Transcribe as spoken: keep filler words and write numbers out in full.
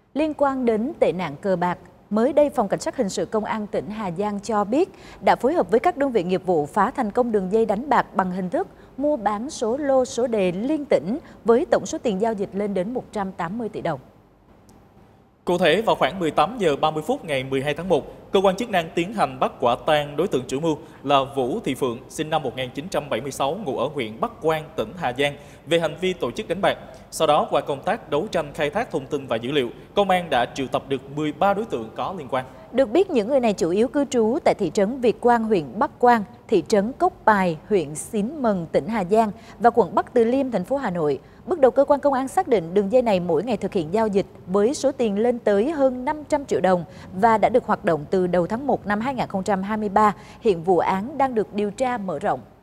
Liên quan đến tệ nạn cờ bạc, mới đây Phòng Cảnh sát Hình sự Công an tỉnh Hà Giang cho biết đã phối hợp với các đơn vị nghiệp vụ phá thành công đường dây đánh bạc bằng hình thức mua bán số lô số đề liên tỉnh với tổng số tiền giao dịch lên đến một trăm tám mươi tỷ đồng. Cụ thể, vào khoảng mười tám giờ ba mươi phút ngày mười hai tháng một, cơ quan chức năng tiến hành bắt quả tang đối tượng chủ mưu là Vũ Thị Phượng, sinh năm một nghìn chín trăm bảy mươi sáu, ngụ ở huyện Bắc Quang, tỉnh Hà Giang, về hành vi tổ chức đánh bạc. Sau đó, qua công tác đấu tranh khai thác thông tin và dữ liệu, công an đã triệu tập được mười ba đối tượng có liên quan. Được biết, những người này chủ yếu cư trú tại thị trấn Việt Quang, huyện Bắc Quang, thị trấn Cốc Bài, huyện Xín Mần, tỉnh Hà Giang và quận Bắc Từ Liêm, thành phố Hà Nội. Bước đầu, cơ quan công an xác định đường dây này mỗi ngày thực hiện giao dịch với số tiền lên tới hơn năm trăm triệu đồng và đã được hoạt động từ đầu tháng một năm hai nghìn không trăm hai mươi ba. Hiện vụ án đang được điều tra mở rộng.